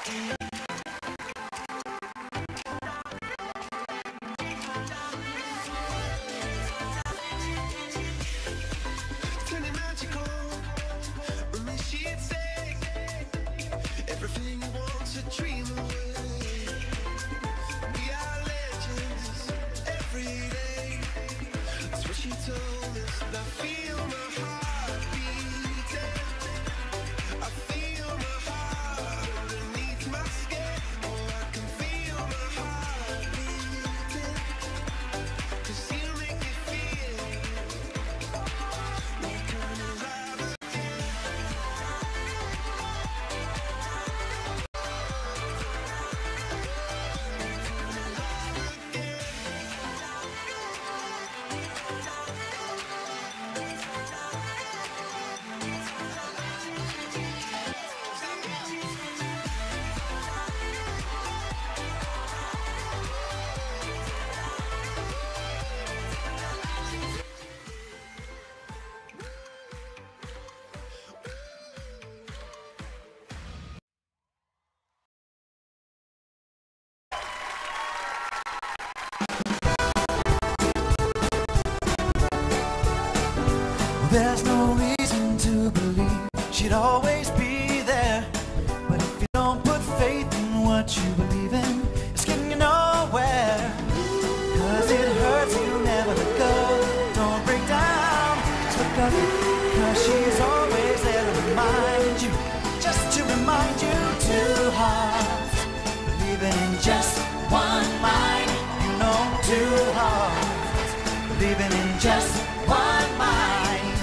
There's no reason to believe she'd always be there. But if you don't put faith in what you believe in, it's getting you nowhere. Cause it hurts, you never let go. Don't break down, just look up. Cause she's always there to remind you, just to remind you. Two hearts believing in just one mind. You know, two hearts believing in just one mind.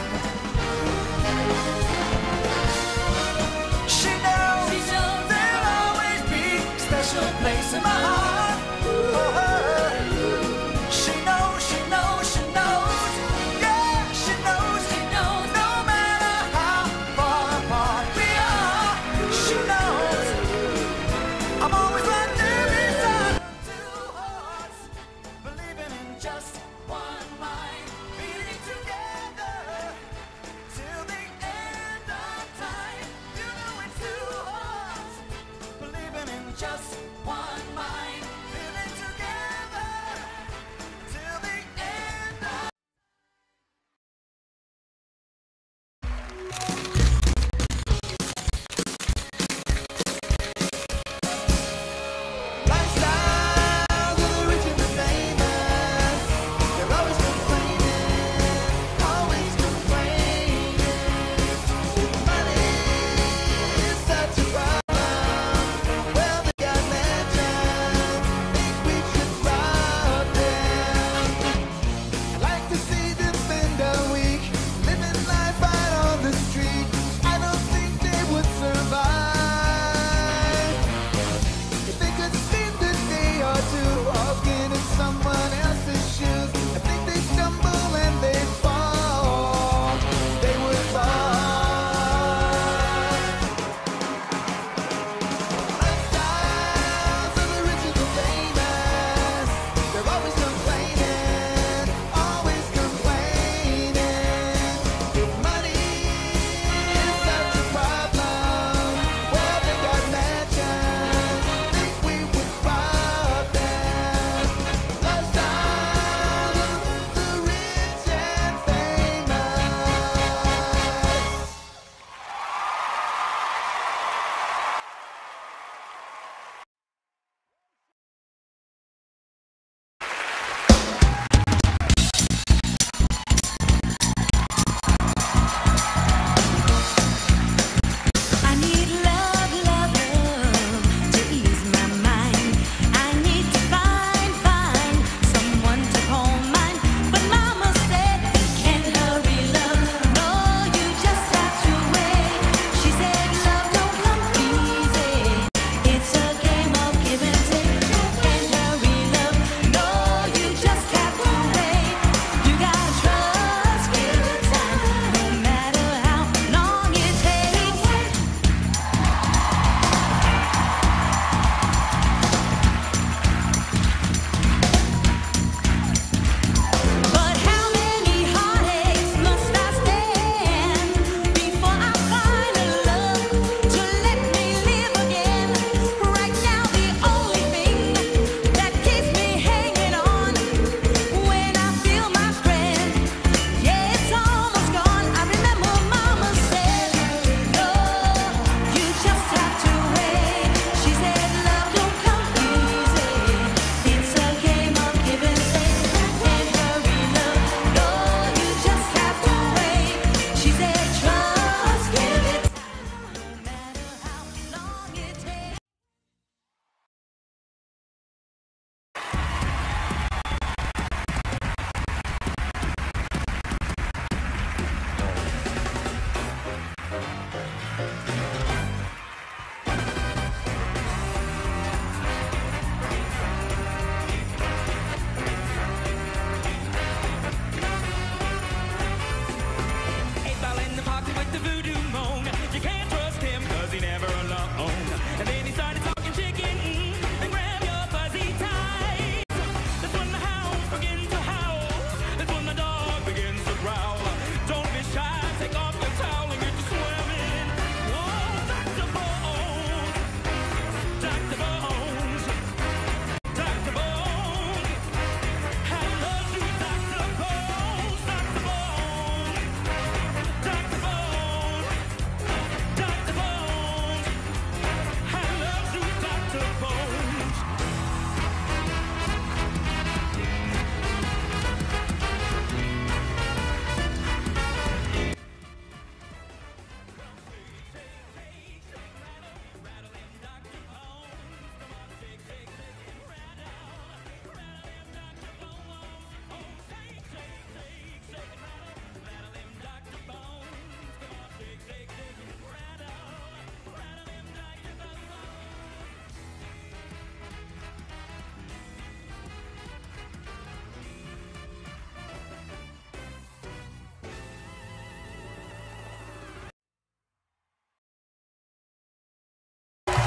Place in my heart. Oh, she knows, she knows, she knows. Yeah, she knows, no matter how far apart we are. She knows I'm always right there beside her. Two hearts believing in just one mind, beating together till the end of time. You know it's two hearts believing in just one mind.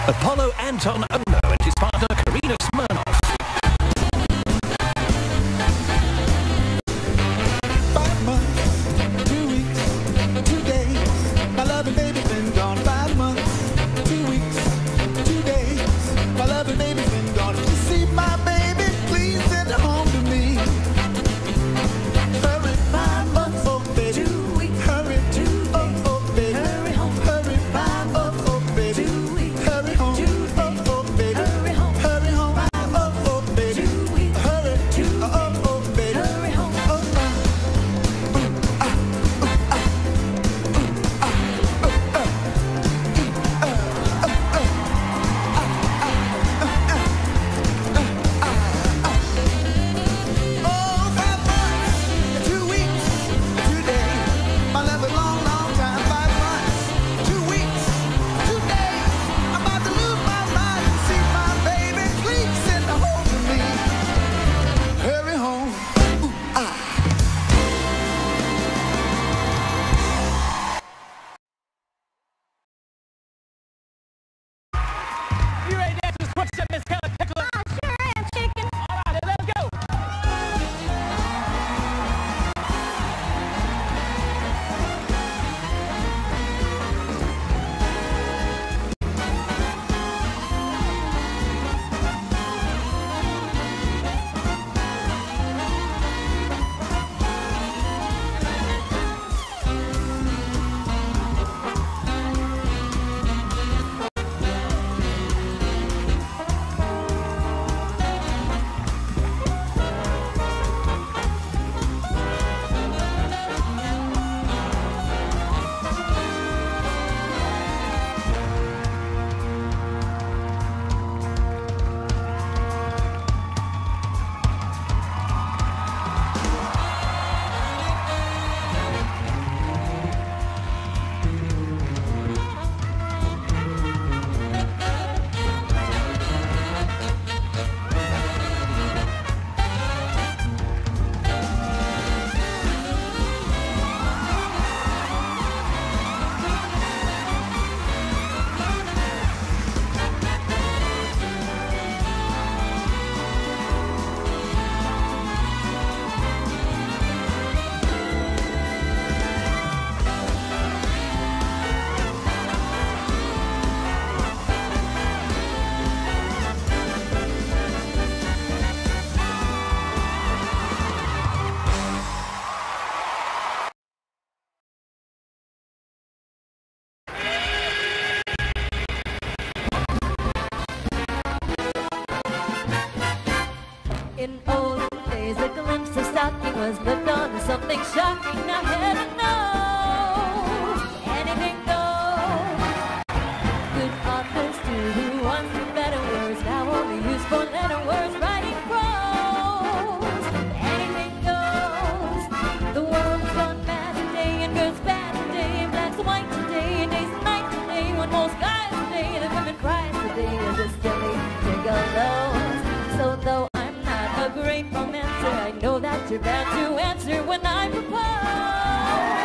Apollo Anton Ono and his partner Karina Smirnoff. 5 months, 2 weeks, 2 days. My loving baby's been gone. 5 months, 2 weeks, 2 days. My loving baby's been gone. If you see my baby, please send her home to me. Hurry, 5 months, oh baby. 2 weeks, hurry, 2 days. Oh baby, hurry home. Hurry, 5 months, oh baby. 2 weeks, hurry home. 2 days. Oh baby, hurry home. Hurry home. 5 months, oh baby. 2 weeks, hurry, 2 days. Oh baby, hurry home. You ready to dance this Quickstep, Miss Kelly Pickler? Oh, sure am, chicken. All right, let's go. In old days, a glimpse of stocking was but dawn to something shocking. Now heaven knows anything goes. Good authors too, who once knew better words, now only use four-letter words, writing prose. Anything goes. The world's gone mad today, and girls bad today, and black's white today, and days and nights today, when most guys today, the women cries today, is just silly gigolos. So though a great romancer, I know that you're bound to answer when I propose.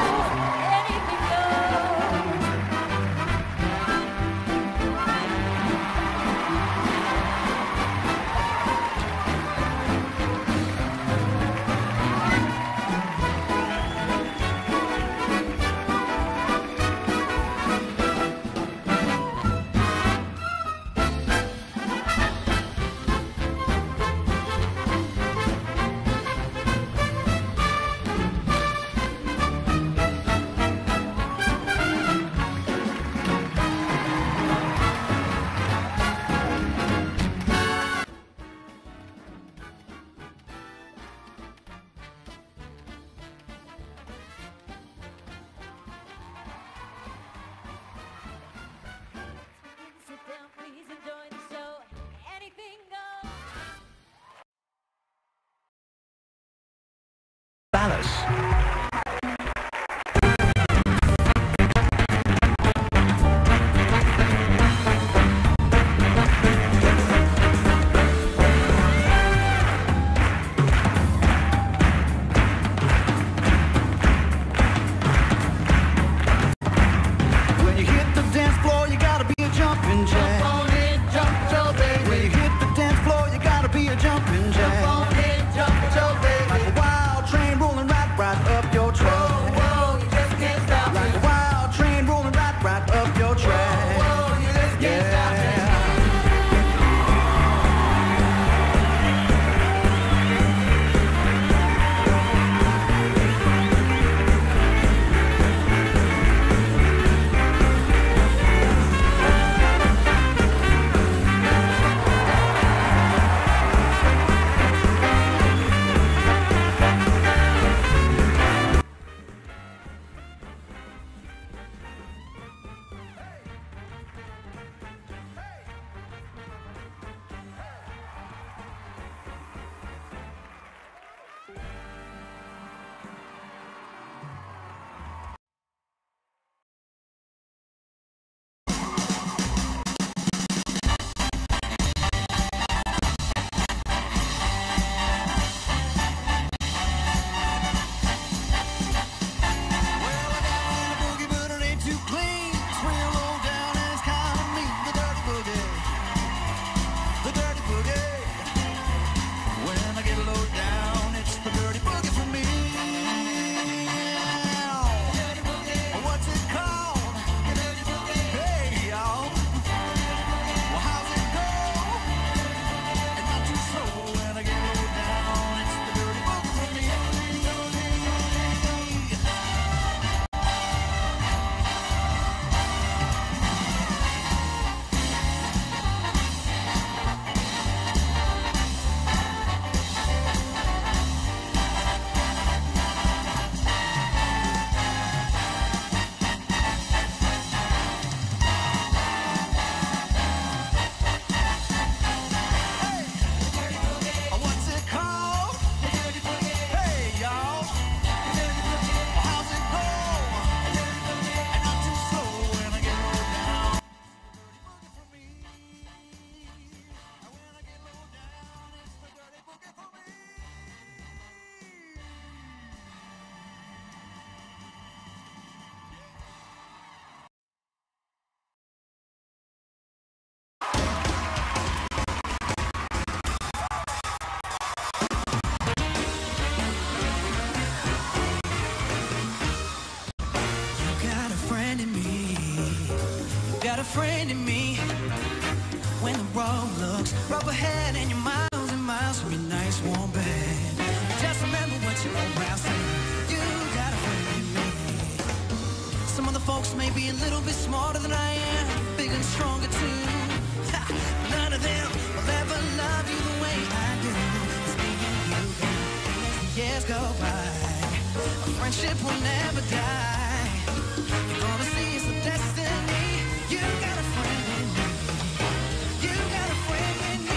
friend in me. When the road looks rough ahead and you're miles and miles from your nice warm bed, just remember what your old pal said. You got a friend in me. Some other folks may be a little bit smarter than I am, bigger and stronger too. Ha, none of them will ever love you the way I do. It's me and you, baby. As the years go by, a friendship will never die. You're gonna see it's the destiny. You got a friend in me. You got a friend in me.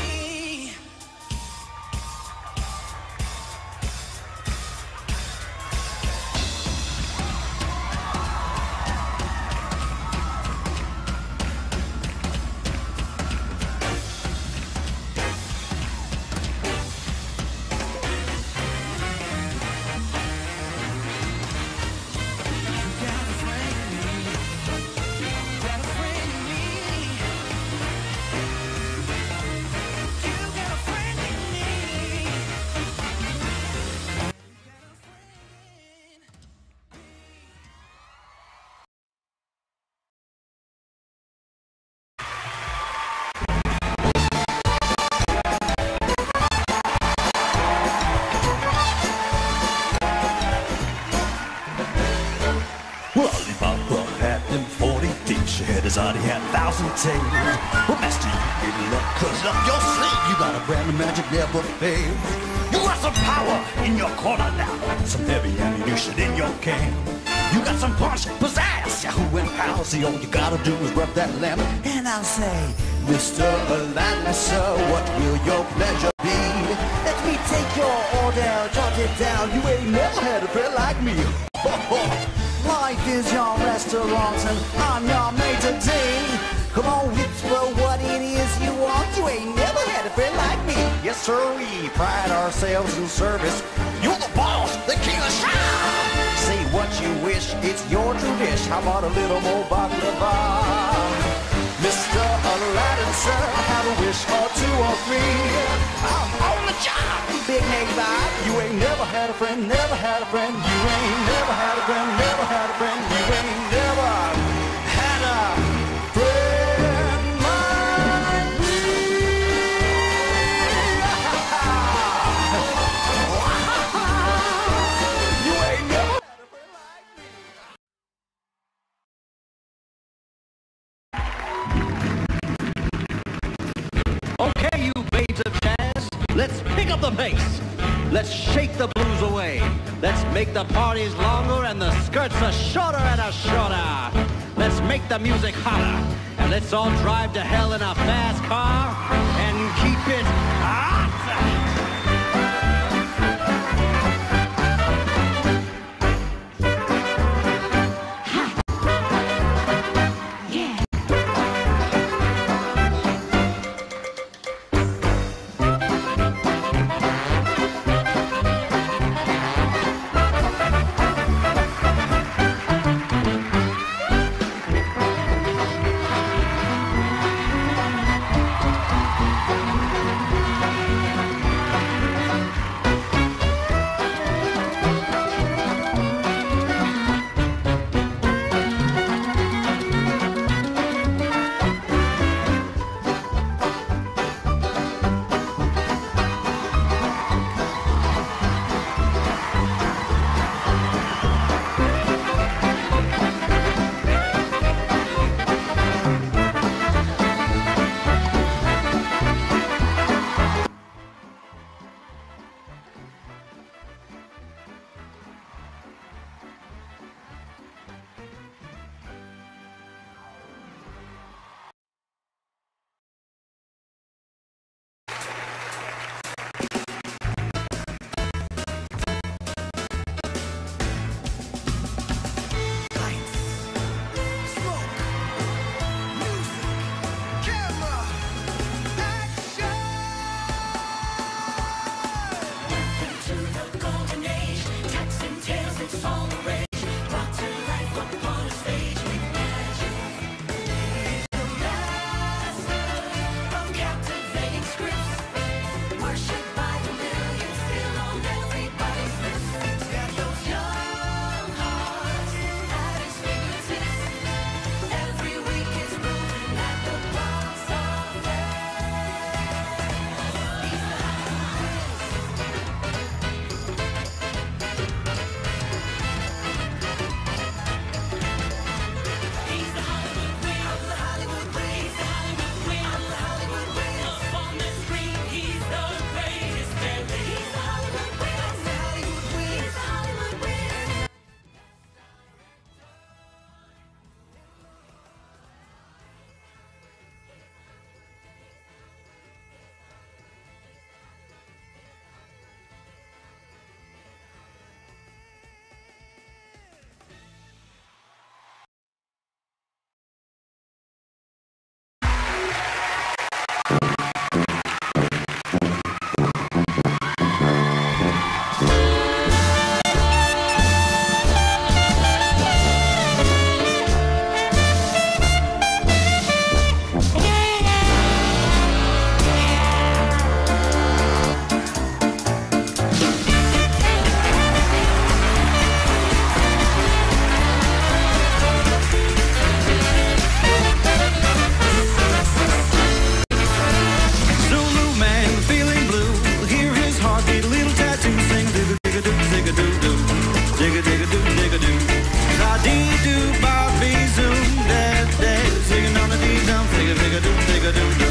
Already had 1,000 tales. Well, master, you get luck, cause up your sleeve you got a brand of magic never fails. You got some power in your corner now, some heavy ammunition in your can. You got some punch, pizzazz, Yahoo and pal. See, all you gotta do is rub that lamp, and I'll say, Mr. Anutza, what will your pleasure be? Let me take your order, jot it down. You ain't never had a friend like me. Life is your restaurant and I'm your maitre d'. Come on, whisper what it is you want. You ain't never had a friend like me. Yes, sir, we pride ourselves in service. You're the boss, the king of shop. Say what you wish, it's your true dish. How about a little more baklava? Mr. Aladdin, sir, have a wish or two or three. I'm on the job, big neighbor. You ain't never had a friend, never had a friend. You ain't never had a friend, never had a friend. You ain't never had a friend like me. You ain't never had a friend like me. Okay, you babes of jazz, let's pick up the pace. Let's shake the blues away. Let's make the parties longer and the skirts a shorter and a shorter. Let's make the music hotter. And let's all drive to hell in a fast car and keep it hot. dig-a-doo, dig-a-doo. La-dee-doo, bop-bee-zoom, dad, singing on the dee-dum, dig-a-dig-a-doo, dig-a-doo-doo.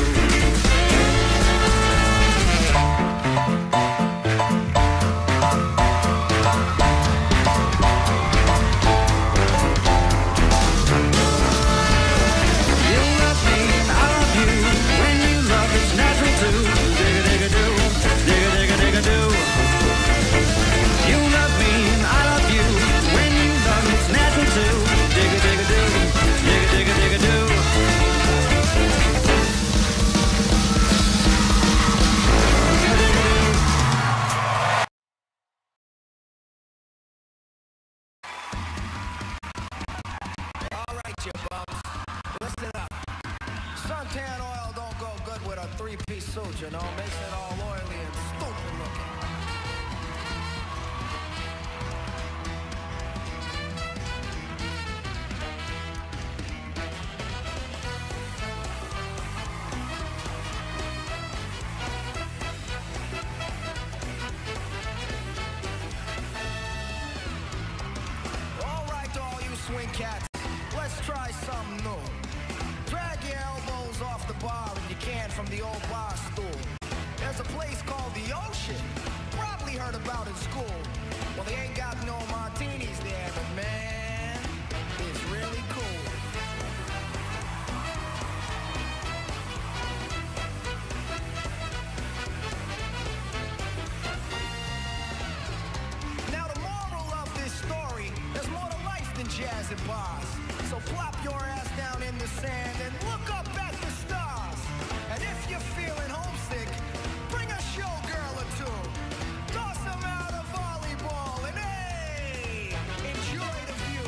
Suntan oil don't go good with a three-piece suit, you know? Makes it all oily and stupid looking. All right, all you swing cats, let's try something new. Drag your elbows off the bar and you can from the old bar stool. There's a place called the Ocean, probably heard about in school. Well, they ain't got no martinis there, but man, it's really cool. Now the moral of this story, there's more to life than jazz and bars. So plop your ass down in the sand and look up at the stars. And if you're feeling homesick, bring a showgirl or two. Toss them out a volleyball and hey, enjoy the view.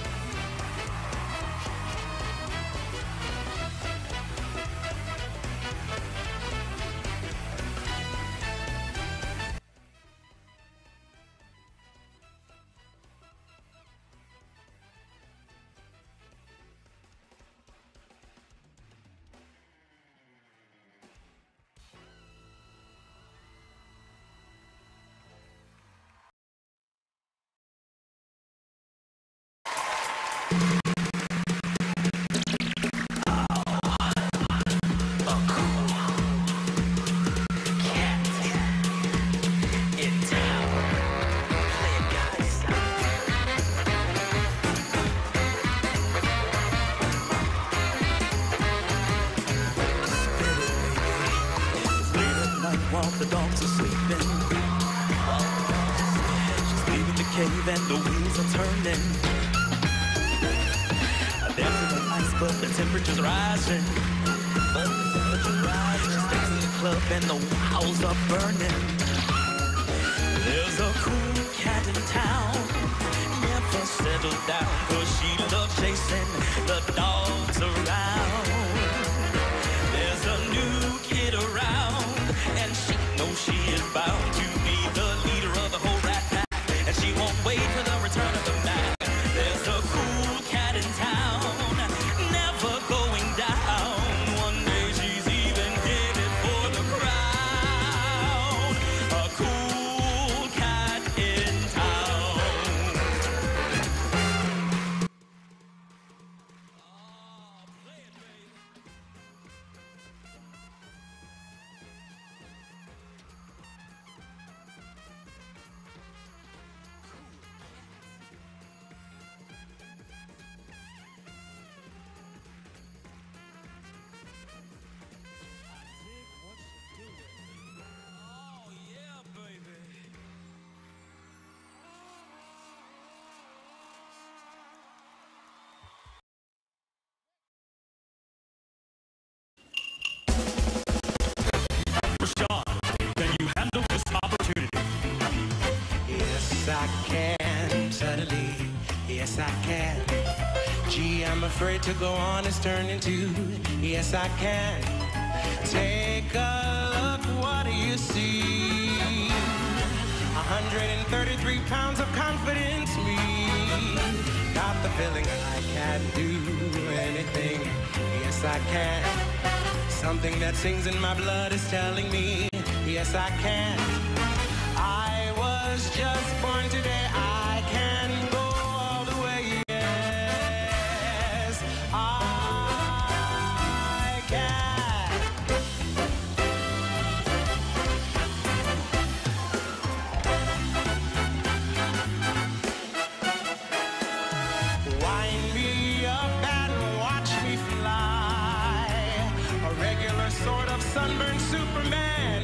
While the dogs are sleeping, she's leaving the cave and the wheels are turning. There's no ice, but the temperature's rising. She's dancing in the club and the walls are burning. There's a cool cat in town, never settle down, 'cause she loves chasing the dogs around. There's a new kid around, and she knows she is bound to be the leader of the whole rat pack, and she won't wait for the return of the man. There's a cool cat in town, never going down. One day she's even headed for the crown. A cool cat in town. I can, suddenly, yes I can. Gee, I'm afraid to go on, it's turning to, yes I can. Take a look, what do you see? 133 pounds of confidence, me. Got the feeling I can do anything, yes I can. Something that sings in my blood is telling me, yes I can. I was just born today, I can sunburned Superman.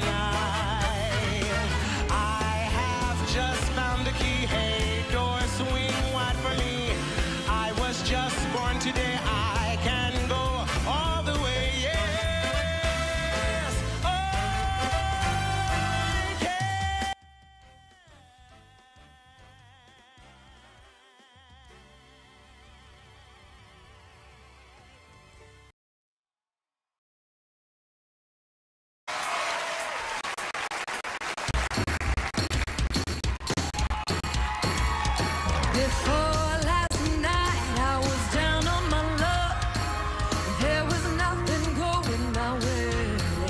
I have just found the key. Hey, door swing wide for me. I was just born today. I can go all the way. Yes, I can. Before last night, I was down on my luck. There was nothing going my way.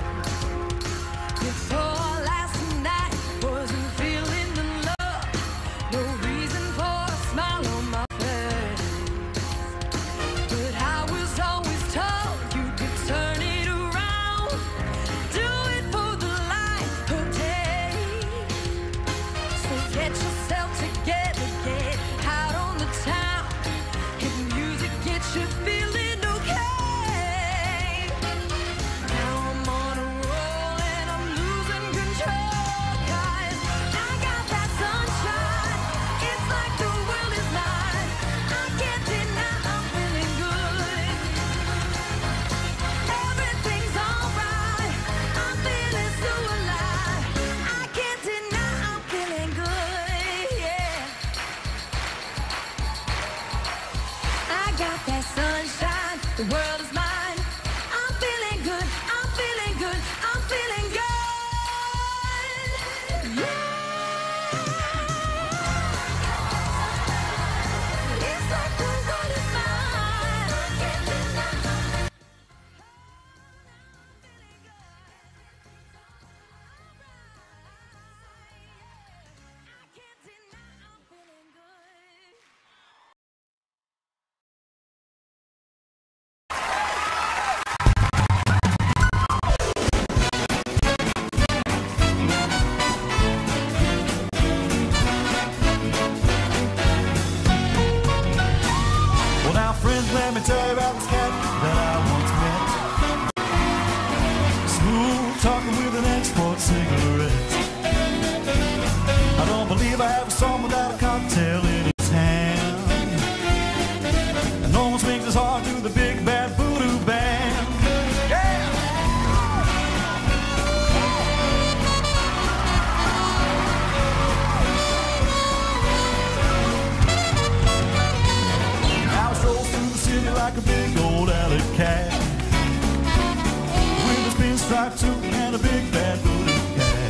Before last night, wasn't feeling the love. No reason for a smile on my face. But I was always told you could turn it around. Do it for the light of day. So get yourself together, get out on the town. Hit music, get you feeling okay. Now I'm on a roll and I'm losing control, guys. I got that sunshine. It's like the world is mine. I can't deny I'm feeling good. Everything's alright. I'm feeling so alive. I can't deny I'm feeling good. Yeah. I got that sunshine, the world is mine. I'm feeling good, I'm feeling good, I'm feeling good. Yeah. It's like the world is mine. I can't deny. I can't deny I'm feeling good. Well, now, friends, let me tell you about this cat that I once met. Smooth talking with an export cigarette. I don't believe I ever saw him without a cocktail in his hand. And almost makes his heart do the big bad voodoo band. Yeah! Now I stroll through the city like a big old alley cat, with a pinstripe suit and a big bad voodoo cat.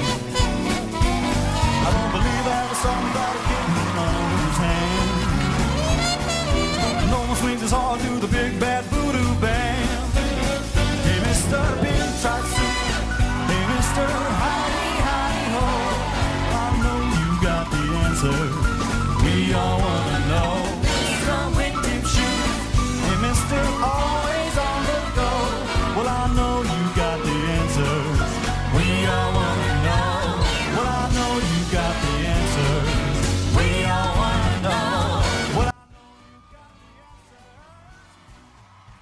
I don't believe I ever saw him without a kitten under his hand. And almost swings his heart to the big bad voodoo band. Hey, Mr. Pinstripe Suit. Hey, Mr. Hidey, hidey, ho. I know you got the answer. We all wanna know. Some with deep shoes. Hey, Mr. Always on the go. Well, I know you got the answers. We all wanna know. Well, I know you got the answers. We all wanna know. Well, I know you got the answers.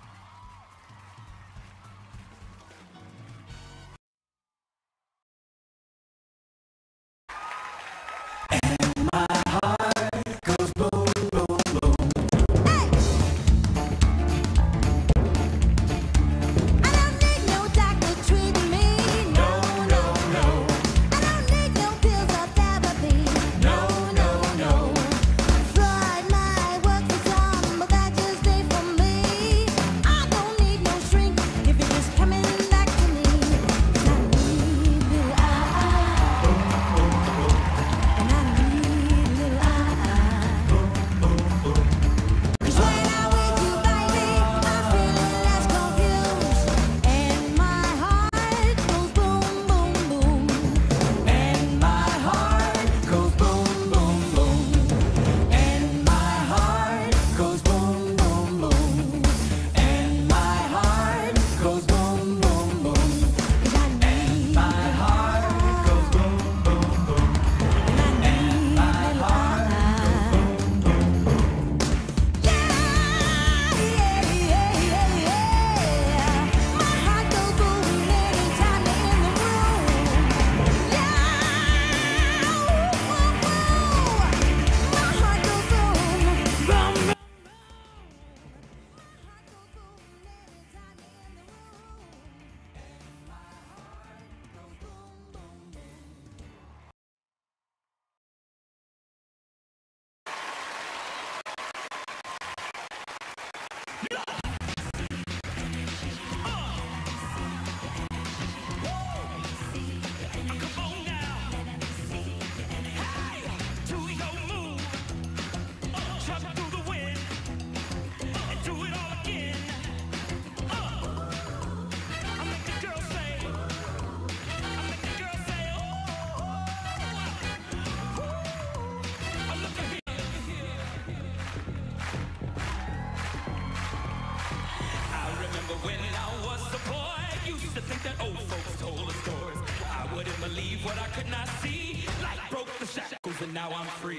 I could not see. Light broke the shackles and now I'm free.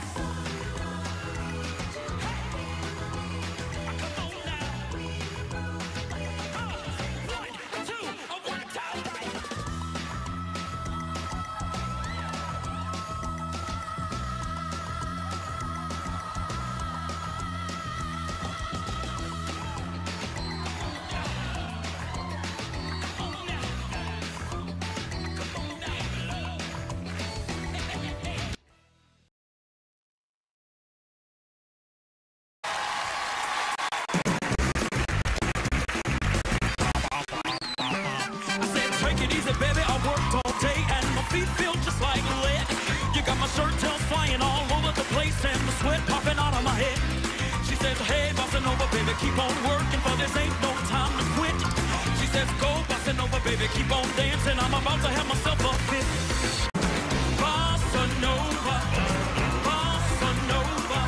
Baby, I worked all day and my feet feel just like lead. You got my shirt tails flying all over the place and the sweat popping out of my head. She says, hey, bossa nova, baby, keep on working, for this ain't no time to quit. She says, go, bossa nova, baby, keep on dancing, I'm about to have myself a fit. Bossa nova, bossa nova.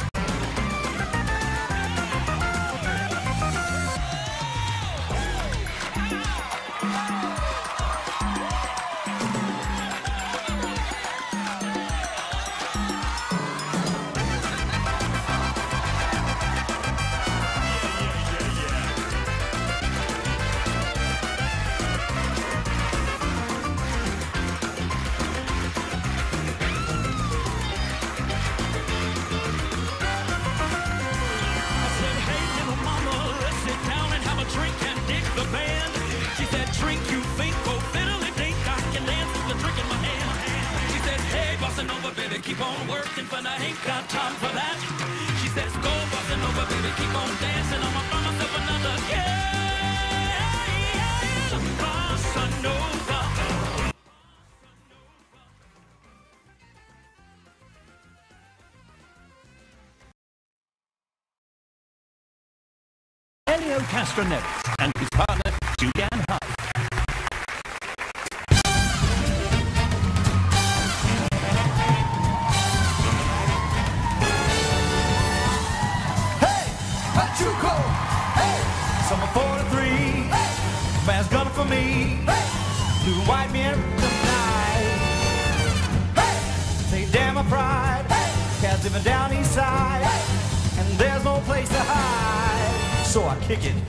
Keep on working, but I ain't got time for that. She says, go, bossa nova, baby, keep on dancing. I'ma find myself another, bossa nova. Elio Castroneves and his partner, Julianne Huff. Summer 43, hey, man's gunning for me, hey, blue white men tonight. Hey, say damn my pride, hey, cats living down east side, hey, and there's no place to hide, so I kick it.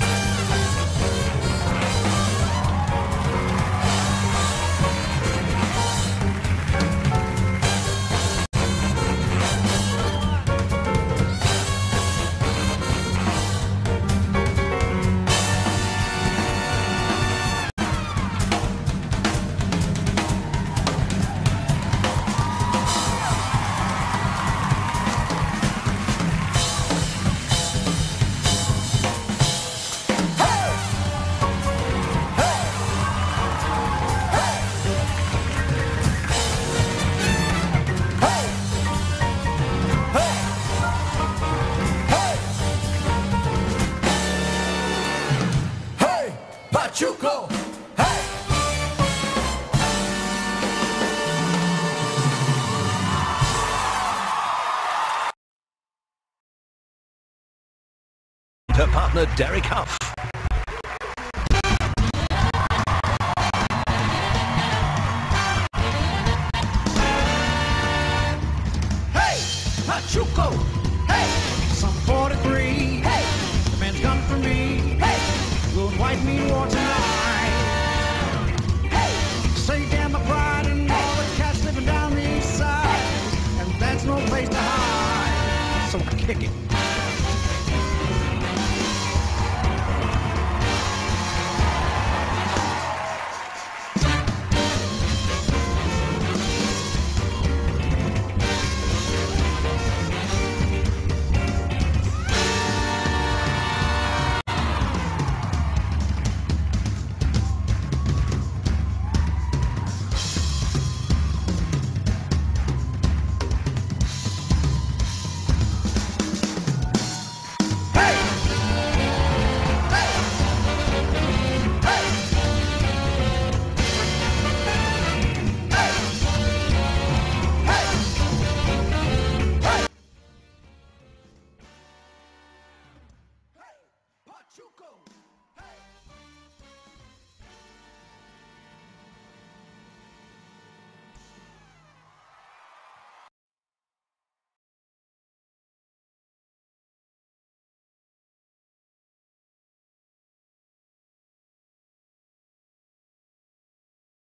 Chuco, hey! Her partner, Derek Huff. Hey, Pachuco, hey! Some 43, hey! The man's come for me, hey! Good white meat war tonight. Hey, say damn my pride and all the cats living down the east side, and that's no place to hide. So kick it.